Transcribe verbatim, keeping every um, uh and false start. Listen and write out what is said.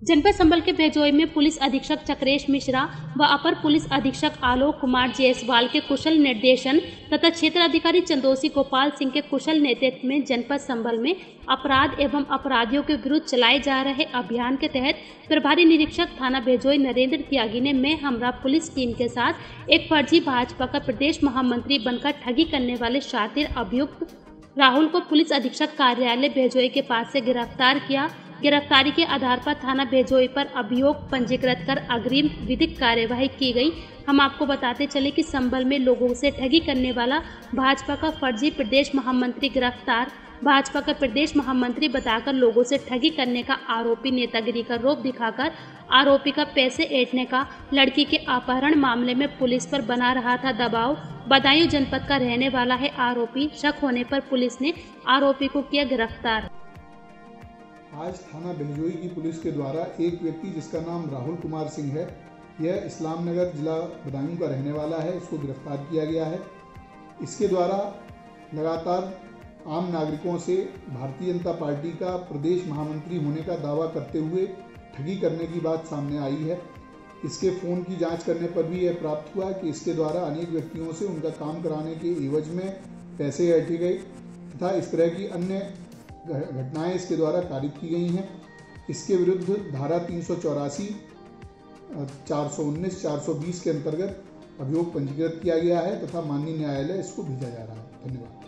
जनपद संबल के भेजोई में पुलिस अधीक्षक चक्रेश मिश्रा व अपर पुलिस अधीक्षक आलोक कुमार जायसवाल के कुशल निर्देशन तथा क्षेत्र अधिकारी चंदोसी गोपाल सिंह के कुशल नेतृत्व में जनपद संबल में अपराध एवं अपराधियों के विरुद्ध चलाए जा रहे अभियान के तहत प्रभारी निरीक्षक थाना भेजोई नरेंद्र त्यागी ने मैं हमरा पुलिस टीम के साथ एक फर्जी भाजपा का प्रदेश महामंत्री बनकर ठगी करने वाले शातिर अभियुक्त राहुल को पुलिस अधीक्षक कार्यालय भेजोई के पास से गिरफ्तार किया। गिरफ्तारी के आधार पर थाना भेजोई पर अभियोग पंजीकृत कर अग्रिम विधिक कार्यवाही की गई। हम आपको बताते चले कि संबल में लोगों से ठगी करने वाला भाजपा का फर्जी प्रदेश महामंत्री गिरफ्तार। भाजपा का प्रदेश महामंत्री बताकर लोगों से ठगी करने का आरोपी नेतागिरी का रूप दिखाकर आरोपी का पैसे ऐंठने का, लड़की के अपहरण मामले में पुलिस पर बना रहा था दबाव। बदायूं जनपद का रहने वाला है आरोपी। शक होने पर पुलिस ने आरोपी को किया गिरफ्तार। आज थाना भेजोई की पुलिस के द्वारा एक व्यक्ति जिसका नाम राहुल कुमार सिंह है, यह इस्लाम नगर जिला बदायूं का रहने वाला है, इसको गिरफ्तार किया गया है। इसके द्वारा लगातार आम नागरिकों से भारतीय जनता पार्टी का प्रदेश महामंत्री होने का दावा करते हुए ठगी करने की बात सामने आई है। इसके फ़ोन की जांच करने पर भी यह प्राप्त हुआ कि इसके द्वारा अनेक व्यक्तियों से उनका काम कराने के एवज में पैसे ऐंठे गए तथा इस तरह की अन्य घटनाएं इसके द्वारा कारित की गई हैं। इसके विरुद्ध धारा तीन सौ चौरासी, चार सौ उन्नीस, चार सौ बीस के अंतर्गत अभियोग पंजीकृत किया गया है तथा माननीय न्यायालय इसको भेजा जा रहा है। धन्यवाद।